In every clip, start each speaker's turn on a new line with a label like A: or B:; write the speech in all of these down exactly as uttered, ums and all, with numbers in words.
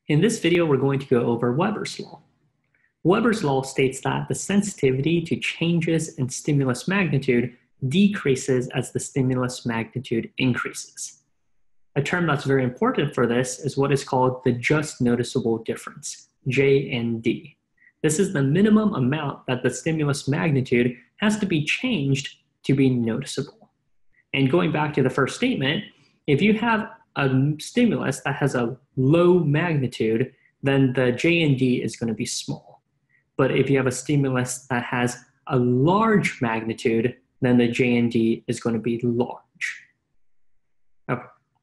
A: In this video, we're going to go over Weber's law. Weber's law states that the sensitivity to changes in stimulus magnitude decreases as the stimulus magnitude increases. A term that's very important for this is what is called the just noticeable difference, J N D. This is the minimum amount that the stimulus magnitude has to be changed to be noticeable. And going back to the first statement, if you have a stimulus that has a low magnitude, then the J N D is going to be small. But if you have a stimulus that has a large magnitude, then the J N D is going to be large. Okay.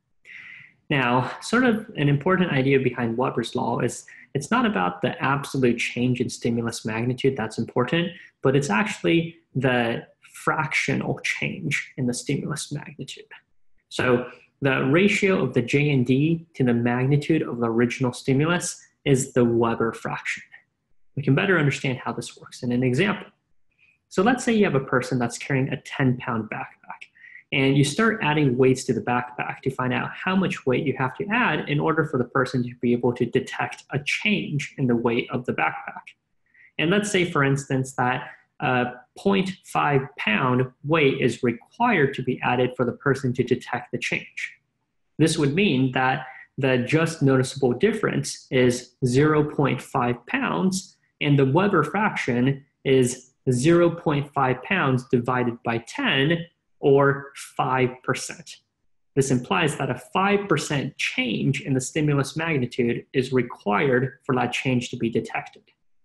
A: Now, sort of an important idea behind Weber's law is it's not about the absolute change in stimulus magnitude that's important, but it's actually the fractional change in the stimulus magnitude. So the ratio of the J N D to the magnitude of the original stimulus is the Weber fraction. We can better understand how this works in an example. So let's say you have a person that's carrying a ten pound backpack, and you start adding weights to the backpack to find out how much weight you have to add in order for the person to be able to detect a change in the weight of the backpack. And let's say, for instance, that a zero point five pound weight is required to be added for the person to detect the change. This would mean that the just noticeable difference is zero point five pounds, and the Weber fraction is zero point five pounds divided by ten, or five percent. This implies that a five percent change in the stimulus magnitude is required for that change to be detected.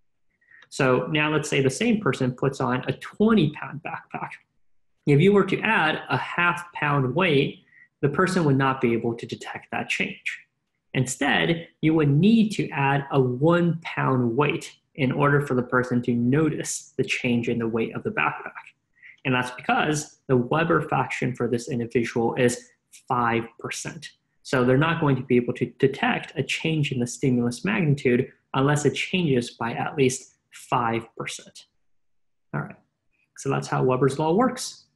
A: So now let's say the same person puts on a twenty pound backpack. If you were to add a half pound weight, the person would not be able to detect that change. Instead, you would need to add a one pound weight in order for the person to notice the change in the weight of the backpack. And that's because the Weber fraction for this individual is five percent. So they're not going to be able to detect a change in the stimulus magnitude unless it changes by at least five percent. All right, so that's how Weber's law works.